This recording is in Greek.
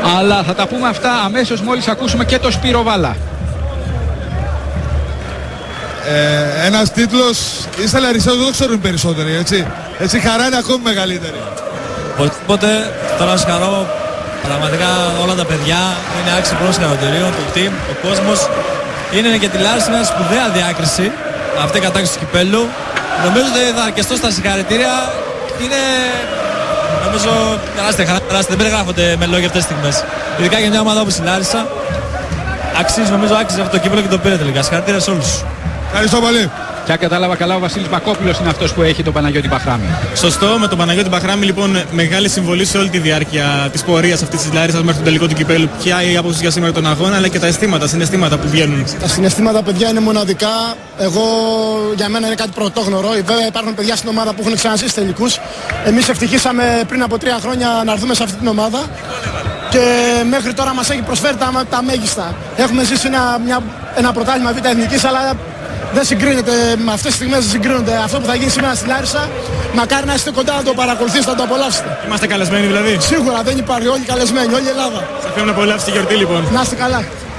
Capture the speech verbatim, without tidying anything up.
Αλλά θα τα πούμε αυτά αμέσως μόλις ακούσουμε και το Σπύρο Βάλα. Ε, ένας τίτλος, οι Σαλαρισαίους δεν το ξέρουν περισσότεροι, έτσι. Έτσι χαρά είναι ακόμη μεγαλύτερη. Οπότε θέλω να συγχαρώ πραγματικά όλα τα παιδιά, είναι άξιοι προς συγχαρητηρίων, το team, ο κόσμος. Είναι και τη Λάρισα μια σπουδαία διάκριση αυτή η κατάκτηση του κυπέλλου. Νομίζω ότι θα αρκεστώ στα συγχαρητήρια. Είναι, νομίζω, τεράστια χαρά, τεράστια. Δεν περιγράφονται με λόγια αυτές τις στιγμές. Ειδικά για μια ομάδα όπως η Λάρισα. Αξίζει, νομίζω, άξιζε αυτό το κύπελλο και το πήρε τελικά. Συγχαρητήρια σε όλους. Ευχαριστώ πολύ. Και αν κατάλαβα καλά, ο Βασίλης Μακόπουλος είναι αυτός που έχει τον Παναγιώτη Μπαχράμη. Σωστό, με τον Παναγιώτη Μπαχράμη λοιπόν μεγάλη συμβολή σε όλη τη διάρκεια της πορείας αυτής της Λάρισσας μέχρι τον τελικό του κυπέλλου. Ποια η άποψη για σήμερα τον αγώνα, αλλά και τα αισθήματα, συναισθήματα που βγαίνουν. Τα συναισθήματα, παιδιά, είναι μοναδικά. Εγώ, για μένα είναι κάτι πρωτόγνωρο. Βέβαια, υπάρχουν παιδιά στην ομάδα που έχουν ξαναζήσει τελικούς. Εμείς ευτυχήσαμε πριν από τρία χρόνια να έρθουμε σε αυτή την ομάδα. Και μέχρι τώρα μας έχει προσφέρει τα, τα μέγιστα. Έχουμε ζήσει ένα, μια, ένα πρωτάθλημα Β' Εθνικής, αλλά δεν συγκρίνεται, με αυτές τις στιγμές δεν συγκρίνονται. Αυτό που θα γίνει σήμερα στη Λάρισα, μακάρι να είστε κοντά να το παρακολουθήσετε, να το απολαύσετε. Είμαστε καλεσμένοι δηλαδή. Σίγουρα, δεν υπάρχει, όλοι καλεσμένοι, όλη η Ελλάδα. Σας θέλω να απολαύσετε τη γιορτή λοιπόν. Να είστε καλά.